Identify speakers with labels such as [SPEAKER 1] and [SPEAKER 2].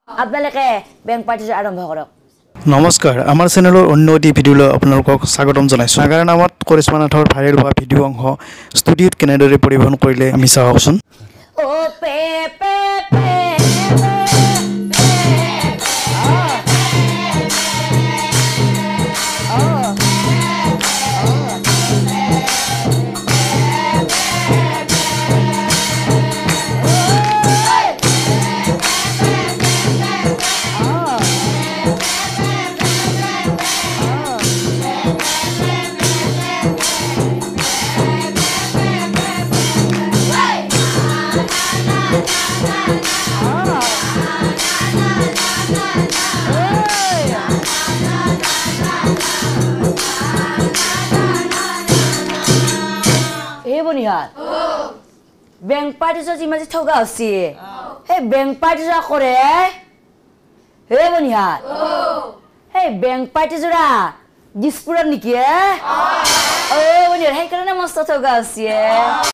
[SPEAKER 1] আপোনালোকে বেংক পাৰ্টিটো আৰম্ভ কৰক
[SPEAKER 2] নমস্কাৰ আমাৰ চেনেলৰ অন্য এটি ভিডিঅ'লৈ আপোনালোকক স্বাগতম জনাইছোঁ নাগাৰা নামত কৰিশ্মা নাথৰ ভাইৰেল হোৱা ভিডিঅ' অংশ ষ্টুডিঅ'ত কেনেদৰে পৰিৱেশন কৰিলে আমি চাওকচোন
[SPEAKER 1] ও পে পে পে বেংক পাৰ্টি যদি মাঝে ঠগা হচ্ছে সেই বেংক পাৰ্টি জোৰা কৰে হে বনিহাত সেই বেংক পাৰ্টি জোৰা দিছপুৰত নেকি বনিহাত সেইকাৰণে মস্ত ঠগা হচ্ছে